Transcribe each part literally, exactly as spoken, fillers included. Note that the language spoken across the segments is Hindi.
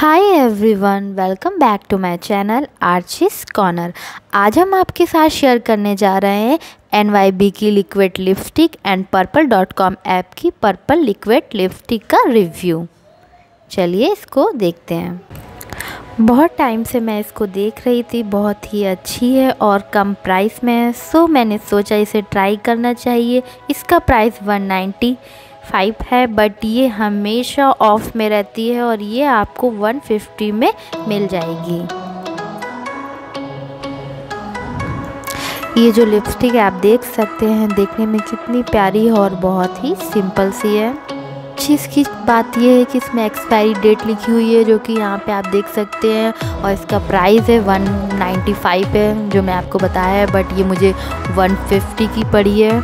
Hi everyone, welcome back to my channel Archis corner. आज हम आपके साथ शेयर करने जा रहे हैं एन वाई बी की liquid lipstick and purple dot com app की पर्पल लिक्विड लिपस्टिक का रिव्यू। चलिए इसको देखते हैं। बहुत टाइम से मैं इसको देख रही थी, बहुत ही अच्छी है और कम प्राइस में है, सो मैंने सोचा इसे ट्राई करना चाहिए। इसका प्राइस वन नाइन्टी फाइव है, बट ये हमेशा ऑफ में रहती है और ये आपको वन फिफ्टी में मिल जाएगी। ये जो लिपस्टिक है आप देख सकते हैं, देखने में कितनी प्यारी है और बहुत ही सिंपल सी है। चीज़ की बात ये है कि इसमें एक्सपायरी डेट लिखी हुई है, जो कि यहाँ पे आप देख सकते हैं, और इसका प्राइस है वन नाइन्टी फाइव है जो मैं आपको बताया है, बट ये मुझे वन फिफ्टी की पड़ी है।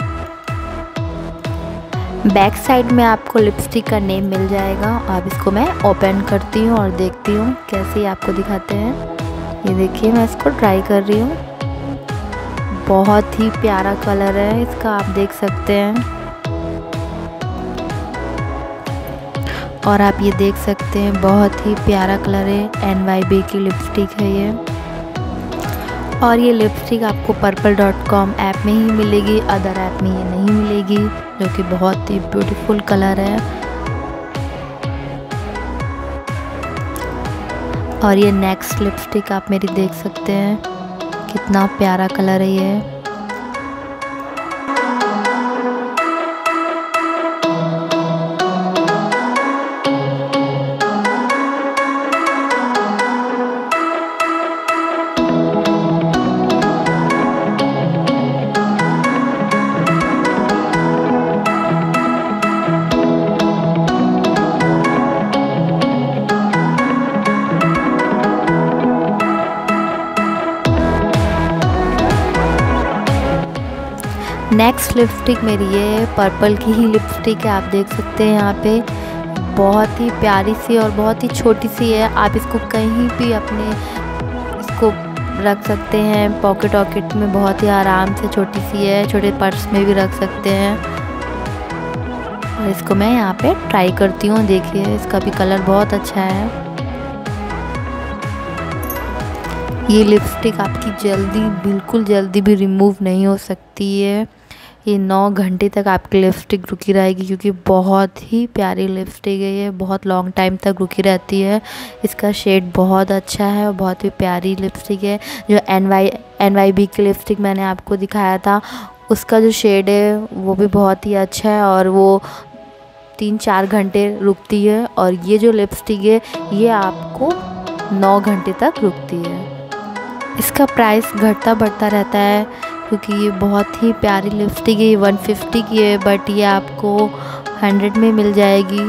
बैक साइड में आपको लिपस्टिक का नेम मिल जाएगा। अब इसको मैं ओपन करती हूँ और देखती हूँ कैसे आपको दिखाते हैं। ये देखिए, मैं इसको ट्राई कर रही हूँ। बहुत ही प्यारा कलर है इसका, आप देख सकते हैं। और आप ये देख सकते हैं, बहुत ही प्यारा कलर है। एन वाई बी की लिपस्टिक है ये, और ये लिपस्टिक आपको पर्पल डॉट कॉम ऐप में ही मिलेगी, अदर ऐप में ये नहीं मिलेगी, जो कि बहुत ही ब्यूटीफुल कलर है। और ये नेक्स्ट लिपस्टिक आप मेरी देख सकते हैं, कितना प्यारा कलर है ये। नेक्स्ट लिपस्टिक मेरी ये पर्पल की ही लिपस्टिक है, आप देख सकते हैं यहाँ पे। बहुत ही प्यारी सी और बहुत ही छोटी सी है। आप इसको कहीं भी अपने इसको रख सकते हैं, पॉकेट वॉकेट में बहुत ही आराम से। छोटी सी है, छोटे पर्स में भी रख सकते हैं। और इसको मैं यहाँ पे ट्राई करती हूँ। देखिए, इसका भी कलर बहुत अच्छा है। ये लिपस्टिक आपकी जल्दी, बिल्कुल जल्दी भी रिमूव नहीं हो सकती है। ये नौ घंटे तक आपकी लिपस्टिक रुकी रहेगी, क्योंकि बहुत ही प्यारी लिपस्टिक है ये, बहुत लॉन्ग टाइम तक रुकी रहती है। इसका शेड बहुत अच्छा है और बहुत ही प्यारी लिपस्टिक है। जो N Y N Y B की लिपस्टिक मैंने आपको दिखाया था, उसका जो शेड है वो भी बहुत ही अच्छा है और वो तीन चार घंटे रुकती है। और ये जो लिपस्टिक है ये आपको नौ घंटे तक रुकती है। इसका प्राइस घटता बढ़ता रहता है, क्योंकि ये बहुत ही प्यारी लिपस्टिक है। ये वन फिफ्टी की है, बट ये आपको हंड्रेड में मिल जाएगी।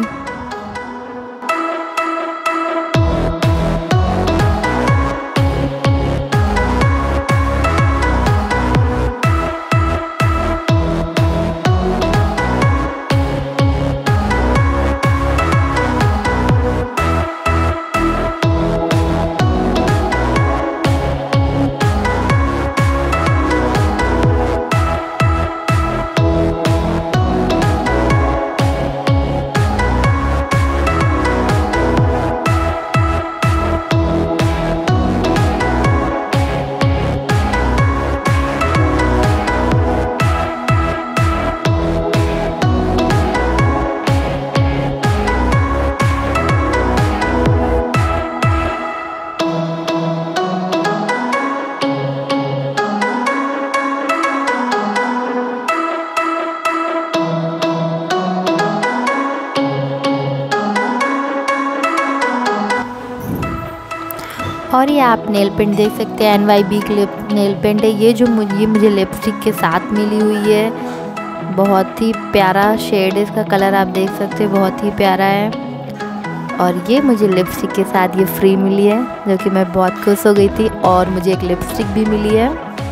और ये आप नेल पेंट देख सकते हैं, एन वाई बी की नेल पेंट है ये, जो मुझे ये मुझे लिपस्टिक के साथ मिली हुई है। बहुत ही प्यारा शेड है इसका, कलर आप देख सकते हैं, बहुत ही प्यारा है। और ये मुझे लिपस्टिक के साथ ये फ्री मिली है, जो कि मैं बहुत खुश हो गई थी। और मुझे एक लिपस्टिक भी मिली है।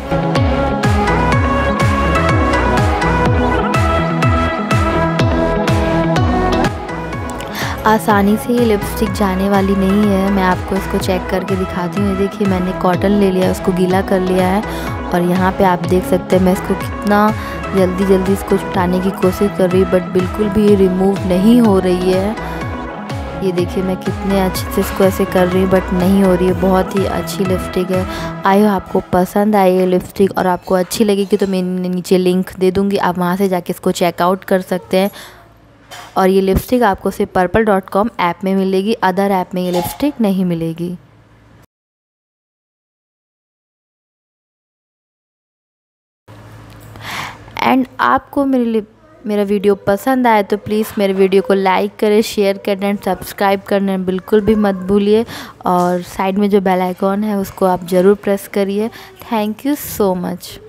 आसानी से ये लिपस्टिक जाने वाली नहीं है। मैं आपको इसको चेक करके दिखाती हूँ। ये देखिए, मैंने कॉटन ले लिया, उसको गीला कर लिया है, और यहाँ पे आप देख सकते हैं मैं इसको कितना जल्दी जल्दी इसको छुटाने की कोशिश कर रही, बट बिल्कुल भी रिमूव नहीं हो रही है। ये देखिए मैं कितने अच्छे से इसको ऐसे कर रही हूँ बट नहीं हो रही है। बहुत ही अच्छी लिपस्टिक है। आई हो आपको पसंद आई है लिपस्टिक और आपको अच्छी लगेगी तो मैं नीचे लिंक दे दूँगी, आप वहाँ से जाके इसको चेकआउट कर सकते हैं। और ये लिपस्टिक आपको सिर्फ पर्पल डॉट कॉम ऐप में मिलेगी, अदर ऐप में ये लिपस्टिक नहीं मिलेगी। एंड आपको मेरे लिप मेरा वीडियो पसंद आए तो प्लीज़ मेरे वीडियो को लाइक करें, शेयर करें एंड सब्सक्राइब करना बिल्कुल भी मत भूलिए। और साइड में जो बेल आइकॉन है उसको आप ज़रूर प्रेस करिए। Thank you so much.